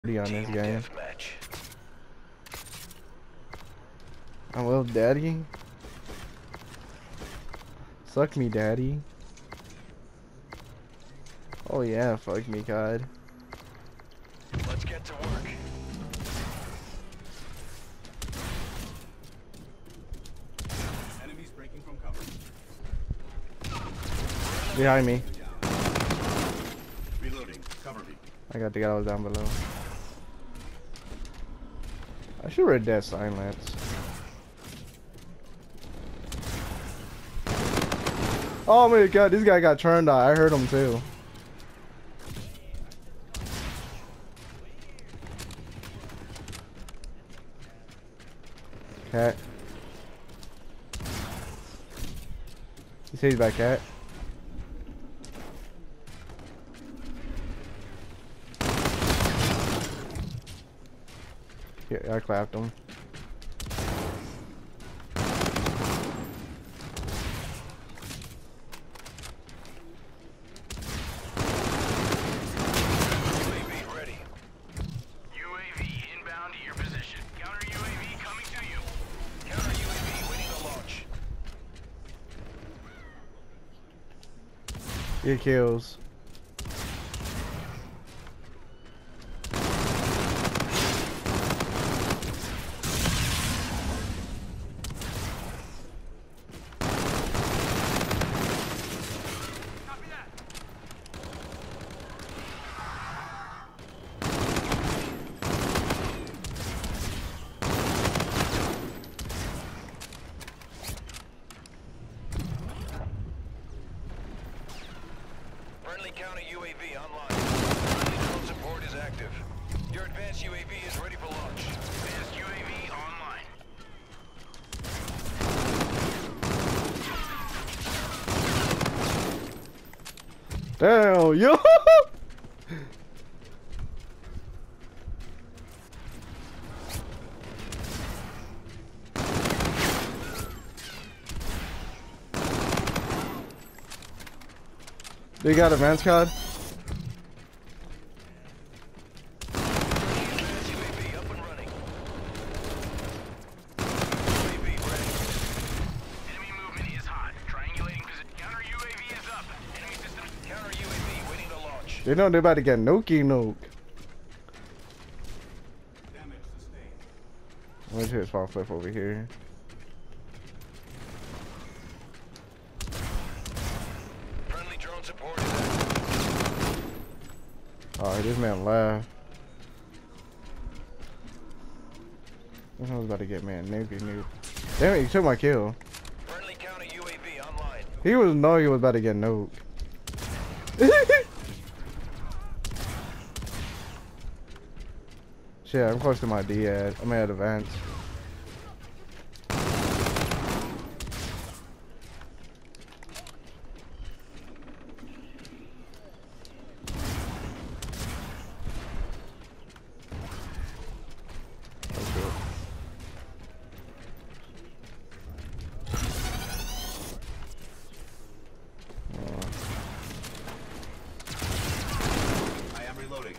on this game. I love daddy. Suck me, daddy. Oh yeah, fuck me, God. Let's get to work. Enemies breaking from cover. Behind me. Reloading. Cover me. I got the guy down below. I should read that silence. Oh my God, this guy got turned on. I heard him too. Cat. He says by cat. Yeah, I clapped him. UAV ready. UAV inbound to your position. Counter UAV coming to you. Counter UAV waiting to launch. Get kills. Friendly counter UAV online. Friendly drone support is active. Your advanced UAV is ready for launch. Advanced UAV online. Damn, yo! They got a man's card. Advanced UAV up and running. UAV ready. Enemy movement is hot. Triangulating position. Counter UAV is up. Enemy system. Counter UAV waiting to launch. They know they're about to get nuke. Damage sustained. Let's hit small flip over here. Friendly drone support is active. Oh, this man laughed. This one's about to get man nuke. Damn it, he took my kill. Friendly counter UAV online. He was knowing he was about to get nuked. Shit, I'm close to my D-ad. I'm at advance. I am reloading.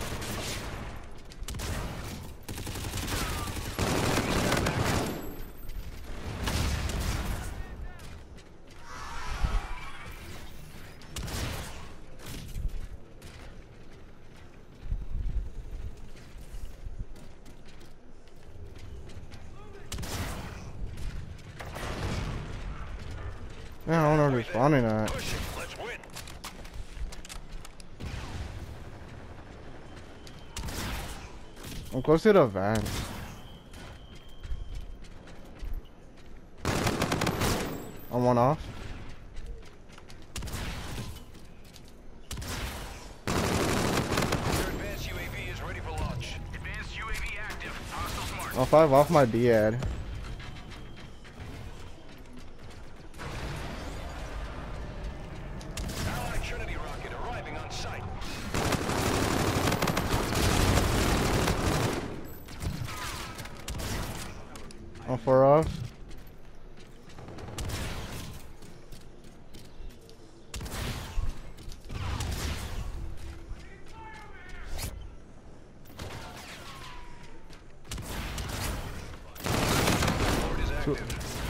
Man, I don't know if they're spawning at. Push it. Let's win. I'm close to the advance. I'm one off. Your advanced UAV is ready for launch. Advanced UAV active. Hostile smart. I'm 5 off my D-ad. Allied Trinity rocket arriving on site. I'm 4 off. Cool.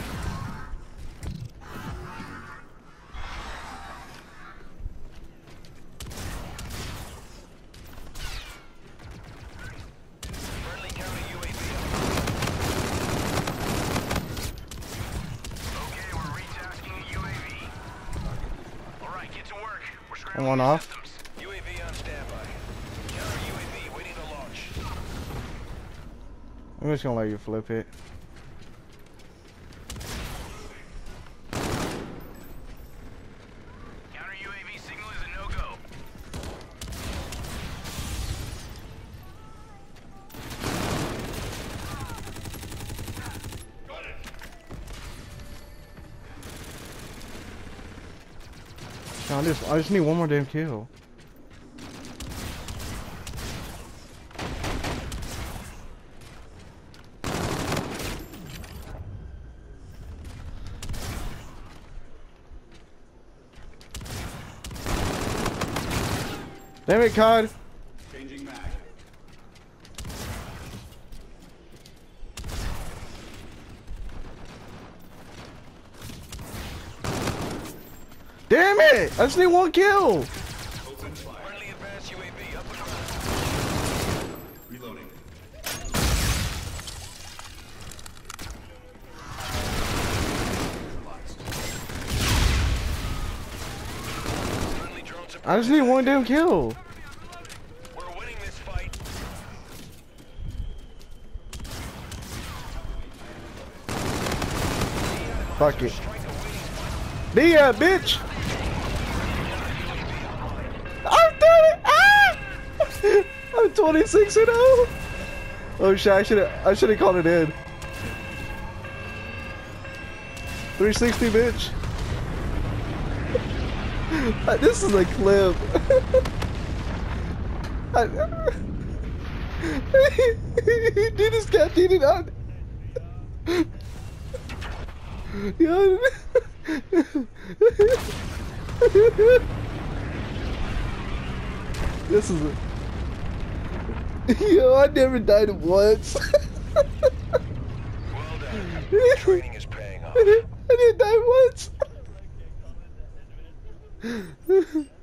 Friendly counter UAV. Okay, we're retasking the UAV. All right, get to work. We're scrambling One the off. systems. UAV on standby. Counter UAV waiting to launch. I'm just gonna let you flip it. Counter UAV signal is a no-go. No, I just need one more damn kill. Damn it, COD. Changing mag. Damn it! I just need one kill. Open fire. Friendly advanced UAV up and running. Reloading. Friendly drone support. I just need one damn kill. We're winning this fight. Fuck it. Strike a winning Dia, bitch! I'm doing it! Ah! I'm 26 and 0. Oh shit! I should have called it in. 360, bitch. This is a clip. Dude, this cat did it on. Yo. This is a... Yo, I never died once. Well done. Training is paying off. I didn't die once.